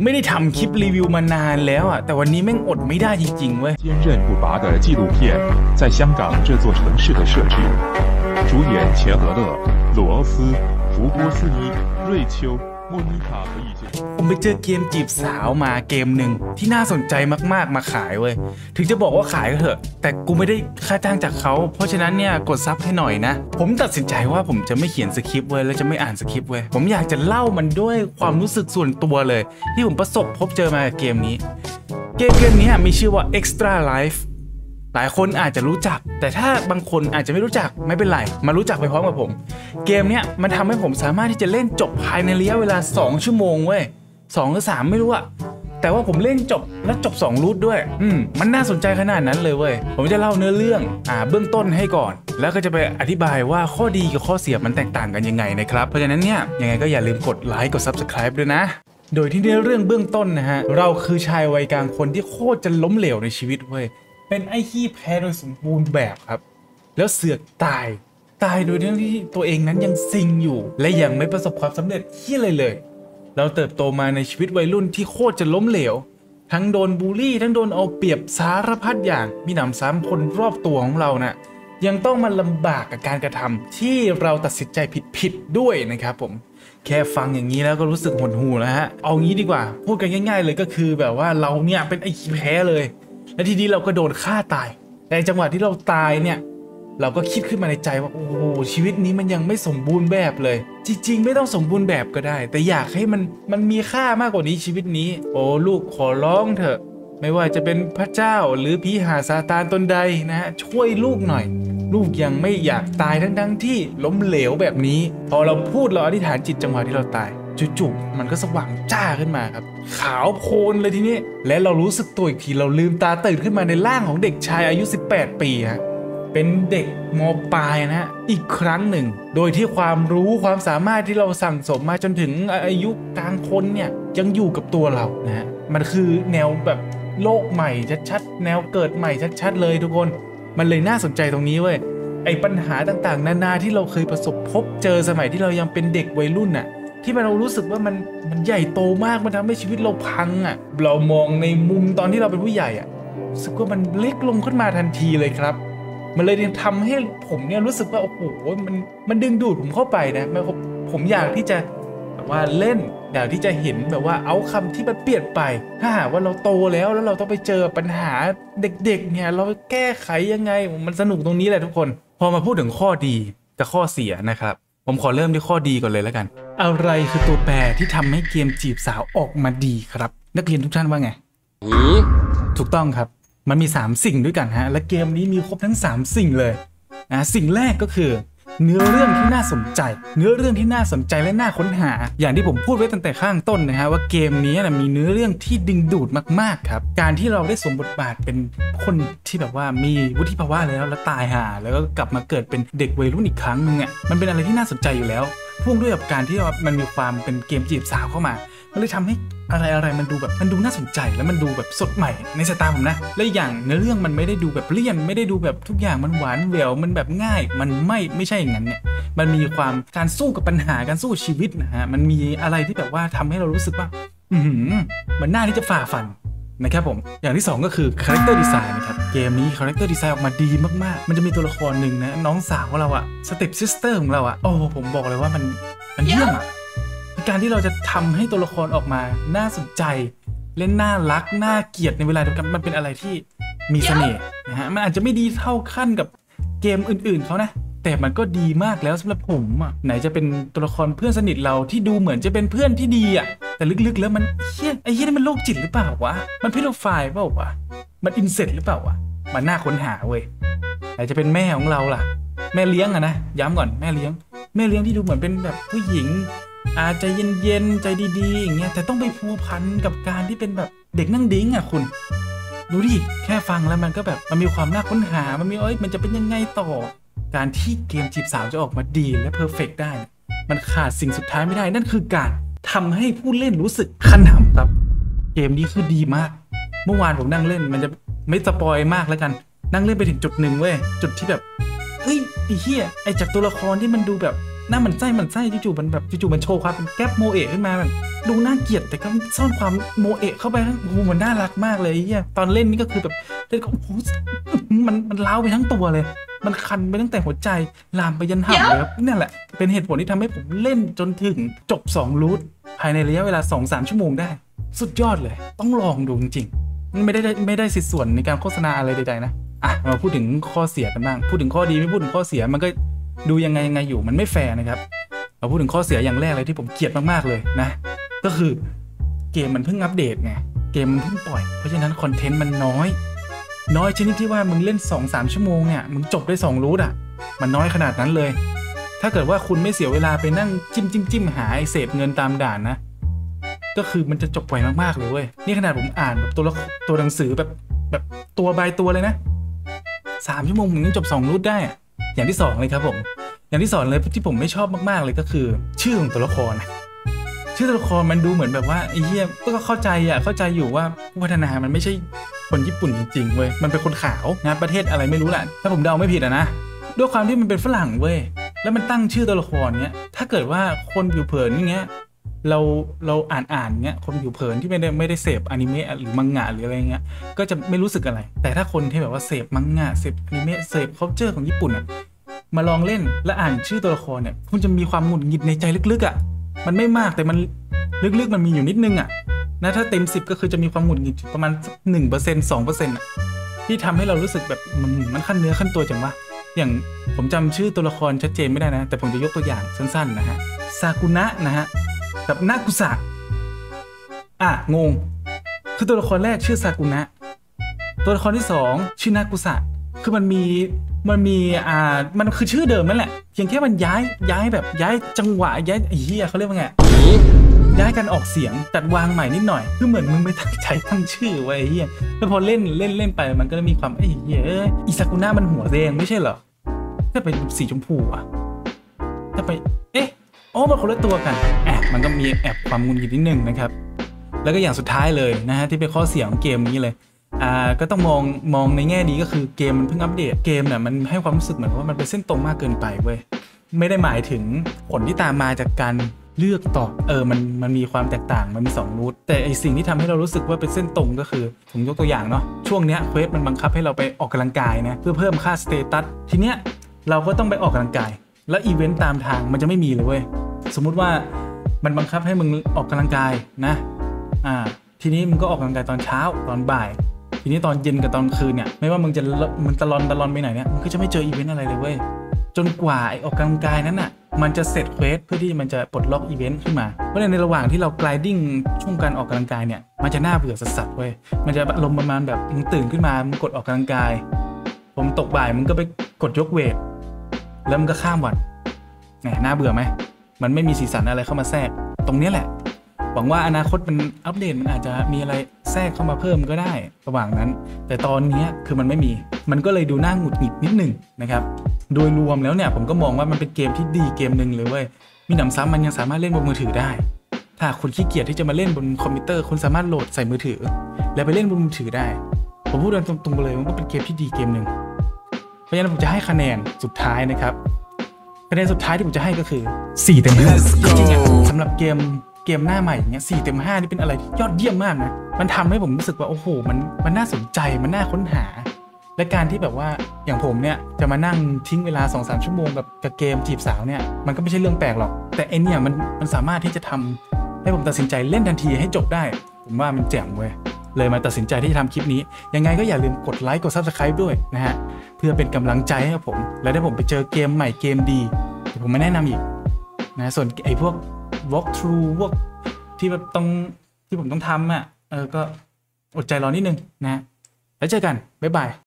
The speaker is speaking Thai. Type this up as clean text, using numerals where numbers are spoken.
ไม่ได้ทำคลิปรีวิวมานานแล้วอ่ะแต่วันนี้แม่งอดไม่ได้จริงๆเว้ย坚韧不拔的纪录片在香港这座城市的设置，主演钱德勒、鲁欧斯、福波斯伊、瑞秋、莫妮卡和易建。 ผมไปเจอเกมจีบสาวมาเกมหนึ่งที่น่าสนใจมากๆมาขายเว้ยถึงจะบอกว่าขายก็เถอะแต่กูไม่ได้ค่าจ้างจากเขาเพราะฉะนั้นเนี่ยกดซับให้หน่อยนะผมตัดสินใจว่าผมจะไม่เขียนสคริปต์เว้ยแล้วจะไม่อ่านสคริปต์เว้ยผมอยากจะเล่ามันด้วยความรู้สึกส่วนตัวเลยที่ผมประสบพบเจอมากับเกมนี้เกมนี้มีชื่อว่า Extra Life หลายคนอาจจะรู้จักแต่ถ้าบางคนอาจจะไม่รู้จักไม่เป็นไรมารู้จักไปพร้อมกับผมเกมเนี้ยมันทำให้ผมสามารถที่จะเล่นจบภายในระยะเวลา2 ชั่วโมงเว้ย2 หรือ 3ไม่รู้อะแต่ว่าผมเล่นจบและจบ2 รูทด้วยมันน่าสนใจขนาดนั้นเลยเว้ยผมจะเล่าเนื้อเรื่องเบื้องต้นให้ก่อนแล้วก็จะไปอธิบายว่าข้อดีกับข้อเสียมันแตกต่างกันยังไงนะครับเพราะฉะนั้นเนี่ยยังไงก็อย่าลืมกดไลค์กด Subscribe ด้วยนะโดยที่เนื้อเรื่องเบื้องต้นนะฮะเราคือชายวัยกลางคนที่โคตรจะล้มเหลวในชีวิตเว้ยเป็นไอ้ขี้แพ้โดยสมบูรณ์แบบครับแล้วเสือกตายโดยที่ตัวเองนั้นยังซิงอยู่และยังไม่ประสบความสำเร็จที่เลยเราเติบโตมาในชีวิตวัยรุ่นที่โคตรจะล้มเหลวทั้งโดนบูลลี่ทั้งโดนเอาเปรียบสารพัดอย่างมีหนำซ้ำคนรอบตัวของเรานะยังต้องมาลำบากกับการกระทำที่เราตัดสินใจผิดด้วยนะครับผมแค่ฟังอย่างนี้แล้วก็รู้สึกหดหู่แล้วฮะเอางี้ดีกว่าพูดกันง่ายๆเลยก็คือแบบว่าเราเนี่ยเป็นไอ้ขี้แพ้เลยและทีนี้เราก็โดนฆ่าตายในจังหวะที่เราตายเนี่ยเราก็คิดขึ้นมาในใจว่าโอ้โหชีวิตนี้มันยังไม่สมบูรณ์แบบเลยจริงๆไม่ต้องสมบูรณ์แบบก็ได้แต่อยากให้มันมีค่ามากกว่านี้ชีวิตนี้โอ้ลูกขอร้องเถอะไม่ว่าจะเป็นพระเจ้าหรือผีหาซาตานตนใดนะฮะช่วยลูกหน่อยลูกยังไม่อยากตายทั้งที่ล้มเหลวแบบนี้พอเราพูดเราอธิษฐานจิตจังหวะที่เราตายจู่ๆมันก็สว่างจ้าขึ้นมาครับขาวโพลนเลยทีนี้และเรารู้สึกตัวอีกทีเราลืมตาตื่นขึ้นมาในร่างของเด็กชายอายุ18 ปีฮะเป็นเด็กม.ปลายนะฮะอีกครั้งหนึ่งโดยที่ความรู้ความสามารถที่เราสั่งสมมาจนถึงอายุกลางคนเนี่ยยังอยู่กับตัวเรานะฮะมันคือแนวแบบโลกใหม่ชัดๆแนวเกิดใหม่ชัดๆเลยทุกคนมันเลยน่าสนใจตรงนี้เว้ยไอ้ปัญหาต่างๆนานาที่เราเคยประสบพบเจอสมัยที่เรายังเป็นเด็กวัยรุ่นน่ะที่เรารู้สึกว่ามันใหญ่โตมากมันทำให้ชีวิตเราพังอ่ะเรามองในมุมตอนที่เราเป็นผู้ใหญ่อ่ะรู้สึกว่ามันเล็กลงขึ้นมาทันทีเลยครับมันเลยทำให้ผมเนี่ยรู้สึกว่าโอ้โหมันดึงดูดผมเข้าไปนะผมอยากที่จะแบบว่าเล่นอยากที่จะเห็นแบบว่าเอาคำที่มันเปลี่ยนไปถ้าหากว่าเราโตแล้วเราต้องไปเจอปัญหาเด็กๆเนี่ยเราแก้ไขยังไงมันสนุกตรงนี้แหละทุกคนพอมาพูดถึงข้อดีกับข้อเสียนะครับผมขอเริ่มที่ข้อดีก่อนเลยแล้วกันอะไรคือตัวแปรที่ทำให้เกมจีบสาวออกมาดีครับนักเรียนทุกท่านว่าไงถูกต้องครับมันมี3 สิ่งด้วยกันฮะและเกมนี้มีครบทั้ง3 สิ่งเลยสิ่งแรกก็คือเนื้อเรื่องที่น่าสนใจและน่าค้นหาอย่างที่ผมพูดไว้ตั้งแต่ข้างต้นนะฮะว่าเกมนี้มีเนื้อเรื่องที่ดึงดูดมากๆครับการที่เราได้สวมบทบาทเป็นคนที่แบบว่ามีวุฒิภาวะแล้วตายห่าแล้วก็กลับมาเกิดเป็นเด็กวัยรุ่นอีกครั้งนึงมันเป็นอะไรที่น่าสนใจอยู่แล้วพ่วงด้วยกับการที่มันมีความเป็นเกมจีบสาวเข้ามามันเลยทำให้อะไรมันดูแบบมันดูน่าสนใจแล้วมันดูแบบสดใหม่ในสายตาผมนะและอย่างเนื้อเรื่องมันไม่ได้ดูแบบเลี่ยนไม่ได้ดูแบบทุกอย่างมันหวานแหววมันแบบง่ายมันไม่ใช่อย่างนั้นเนี่ยมันมีความการสู้กับปัญหาการสู้ชีวิตนะฮะมันมีอะไรที่แบบว่าทำให้เรารู้สึกว่ามันน่าที่จะฝ่าฟันนะครับผมอย่างที่2ก็คือ Character Design นะครับเกมนี้ Character Design ออกมาดีมากๆมันจะมีตัวละครหนึ่งนะน้องสาวของเราอะ Step Sister ของเราอะโอ้ผมบอกเลยว่ามันเยี่ยมอะการที่เราจะทำให้ตัวละครออกมาน่าสนใจเล่นน่ารักน่าเกลียดในเวลาเดียวกันมันเป็นอะไรที่มีเสน่ห์นะฮะมันอาจจะไม่ดีเท่าขั้นกับเกมอื่นๆเขานะแต่มันก็ดีมากแล้วสำหรับผมอ่ะไหนจะเป็นตัวละครเพื่อนสนิทเราที่ดูเหมือนจะเป็นเพื่อนที่ดีอ่ะแต่ลึกๆแล้วมันไอ้เหี้ยนี่มันโรคจิตหรือเปล่าวะมันเพโดไฟล์เปล่าวะมันอินเซตหรือเปล่าวะมันน่าค้นหาเว้ยไหนจะเป็นแม่ของเราล่ะแม่เลี้ยงอะนะย้ำก่อนแม่เลี้ยงที่ดูเหมือนเป็นแบบผู้หญิงอาจจะเย็นๆใจดีๆอย่างเงี้ยแต่ต้องไปพัวพันกับการที่เป็นแบบเด็กนั่งดิ้งอ่ะคุณดูดิแค่ฟังแล้วมันก็แบบมันมีความน่าค้นหามันมีมันจะเป็นยังไงต่อการที่เกมจีบสาวจะออกมาดีและเพอร์เฟกต์ได้มันขาดสิ่งสุดท้ายไม่ได้นั่นคือการทำให้ผู้เล่นรู้สึกขนำครับเกมนี้คือดีมากเมื่อวานผมนั่งเล่นมันจะไม่สปอยมากแล้วกันนั่งเล่นไปถึงจุดหนึ่งเว้ยจุดที่แบบเฮ้ยไอ้เหี้ยไอ้จากตัวละครที่มันดูแบบหน้ามันไส้จู่ๆมันแบบจู่ๆมันโชว์ความเป็นแก๊ปโมเอะขึ้นมาแบบดูน่าเกลียดแต่ก็ซ่อนความโมเอะเข้าไปโอ้โหมันน่ารักมากเลยเฮียตอนเล่นนี่ก็คือแบบเล่นก็โอ้โหมันล้าวไปทั้งตัวเลยมันคันไปตั้งแต่หัวใจลามไปยันหำเลยครับนี่แหละเป็นเหตุผลที่ทำให้ผมเล่นจนถึงจบ2รูทภายในระยะเวลา 2-3 ชั่วโมงได้สุดยอดเลยต้องลองดูจริงๆไม่ได้สิทธิส่วนในการโฆษณาอะไรใดๆนะมาพูดถึงข้อเสียกันบ้างพูดถึงข้อดีไม่พูดถึงข้อเสียมันก็ดูยังไงอยู่มันไม่แฟร์นะครับเราพูดถึงข้อเสียอย่างแรกเลยที่ผมเกลียดมากๆเลยนะก็คือเกมมันเพิ่งอัปเดตไงเกมมันเพิ่งปล่อยเพราะฉะนั้นคอนเทนต์มันน้อยชนิดที่ว่ามึงเล่น 2-3 ชั่วโมงเนี่ยมึงจบได้2รูทมันน้อยขนาดนั้นเลยถ้าเกิดว่าคุณไม่เสียเวลาไปนั่งจิ้มหาไอเศษเงินตามด่านนะก็คือมันจะจบไวมากๆเลยเว้ยนี่ขนาดผมอ่านแบบตัวหนังสือแบบตัวบายตัวเลยนะ3 ชั่วโมงมึงยังจบ2รูทได้อย่างที่2เลยครับผมอย่างที่2เลยที่ผมไม่ชอบมากๆเลยก็คือชื่อของตัวละครชื่อตัวละครมันดูเหมือนแบบว่าไอ้เหี้ยก็เข้าใจอยู่ว่าผู้พัฒนามันไม่ใช่คนญี่ปุ่นจริงๆเว้ยมันเป็นคนขาวนะประเทศอะไรไม่รู้แหละถ้าผมเดาไม่ผิดนะด้วยความที่มันเป็นฝรั่งเว้ยแล้วมันตั้งชื่อตัวละครเนี้ยถ้าเกิดว่าคนผิวเผินอย่างเงี้ยเราอ่านเงี้ยคนผิวเผินที่ไม่ได้เสพอนิเมะหรือมังงะหรืออะไรเงี้ยก็จะไม่รู้สึกอะไรแต่ถ้าคนที่แบบว่าเสพมังงะเสพอนิเมะเสพคัลเจอร์ของญี่ปุ่นมาลองเล่นและอ่านชื่อตัวละครเนี่ยคุณจะมีความหงุดหงิดในใจลึกๆมันไม่มากแต่มันลึกๆมันมีอยู่นิดนึงนะถ้าเต็ม10ก็คือจะมีความหงุดหงิดประมาณ 1% 2% ที่ทำให้เรารู้สึกแบบมันขั้นเนื้อขั้นตัวจังวะอย่างผมจำชื่อตัวละครชัดเจนไม่ได้นะแต่ผมจะยกตัวอย่างสั้นๆนะฮะซากุนะนะฮะกับนากุสะงงคือตัวละครแรกชื่อซากุนะตัวละครที่2ชื่อนากุสะคือมันคือชื่อเดิมนั่นแหละเพียงแค่มันย้ายแบบย้ายจังหวะย้ายเหี้ยเขาเรียกว่าไงย้ายกันออกเสียงจัดวางใหม่นิดหน่อยคือเหมือนมึงไม่ตั้งใจตั้งชื่อไว้ไอ้เหี้ยแล้วพอเล่นไปมันก็จะมีความไอ้เหี้ยอิซากุนะมันหัวแดงไม่ใช่เหรอถ้าเป็นสีชมพูถ้าไปมันคนละตัวกันมันก็มีแอบความงุนงิดนิดนึงนะครับแล้วก็อย่างสุดท้ายเลยนะฮะที่เป็นข้อเสียของเกมนี้เลยก็ต้องมองในแง่ดีก็คือเกมมันเพิ่งอัปเดตเกมเนี่ยมันให้ความรู้สึกเหมือนว่ามันเป็นเส้นตรงมากเกินไปเว้ยไม่ได้หมายถึงผลที่ตามมาจากการเลือกต่อมันมีความแตกต่างมันมี2รูทแต่ไอสิ่งที่ทำให้เรารู้สึกว่าเป็นเส้นตรงก็คือผมยกตัวอย่างเนาะช่วงเนี้ยเควสมันบังคับให้เราไปออกกำลังกายนะเพื่อเพิ่มค่าสเตตัสทีเนี้ยเราก็ต้องไปออกกำลังกายแล้วอีเวนต์ตามทางมันจะไม่มีเลยเว้ยสมมุติว่ามันบังคับให้มึงออกกำลังกายนะทีนี้มึงก็ออกกำลังกายตอนเช้าตอนบ่ายทีนี้ตอนเย็นกับตอนคืนเนี่ยไม่ว่ามึงตะลอนไปไหนเนี่ยมึงก็จะไม่เจออีเวนต์อะไรเลยเว้ยจนกว่าไอออกกำลังกายนั้นน่ะมันจะเสร็จเควสเพื่อที่มันจะปลดล็อกอีเวนต์ขึ้นมาเพราะในระหว่างที่เรากลายดิ้งช่วงการออกกำลังกายเนี่ยมันจะน่าเบื่อสัสๆเว้ยมันจะอารมณ์ประมาณแบบมึงตื่นขึ้นมามึงกดออกกำลังกายผมตกบ่ายมึงก็ไปกดยกเวทแล้วมึงก็ข้ามวันน่าเบื่อไหมมันไม่มีสีสันอะไรเข้ามาแทรกตรงนี้แหละหวังว่าอนาคตมันอัปเดตมันอาจจะมีอะไรแทรกเข้ามาเพิ่มก็ได้ระหว่างนั้นแต่ตอนนี้คือมันไม่มีมันก็เลยดูน่าหงุดหงิดนิดนึงนะครับโดยรวมแล้วเนี่ยผมก็มองว่ามันเป็นเกมที่ดีเกมหนึ่งเลยเว้ยมีหนำซ้ำมันยังสามารถเล่นบนมือถือได้ถ้าคุณขี้เกียจที่จะมาเล่นบนคอมพิวเตอร์คุณสามารถโหลดใส่มือถือแล้วไปเล่นบนมือถือได้ผมพูดตรงๆเลยมันก็เป็นเกมที่ดีเกมหนึ่งเพราะฉะนั้นผมจะให้คะแนนสุดท้ายนะครับคะแนนสุดท้ายที่ผมจะให้ก็คือ4 เต็ม 5จริงๆสำหรับเกมหน้าใหม่อย่างเงี้ย4 เต็ม 5นี่เป็นอะไรที่ยอดเยี่ยมมากนะมันทำให้ผมรู้สึกว่าโอ้โหมันน่าสนใจมันน่าค้นหาและการที่แบบว่าอย่างผมเนี่ยจะมานั่งทิ้งเวลา 2-3 ชั่วโมงกับเกมจีบสาวเนี่ยมันก็ไม่ใช่เรื่องแปลกหรอกแต่ไอเนี่ยมันสามารถที่จะทำให้ผมตัดสินใจเล่นทันทีให้จบได้ผมว่ามันแจ๋งเว้ยเลยมาตัดสินใจที่จะทำคลิปนี้ยังไงก็อย่าลืมกดไลค์กด Subscribe ด้วยนะฮะเพื่อเป็นกำลังใจให้กับผมและถ้าผมไปเจอเกมใหม่เกมดีผมมาแนะนำอีกนะส่วนไอพวก walk through พวกที่แบบที่ผมต้องทำก็อดใจรอนิดนึงนะแล้วเจอกันบ๊ายบาย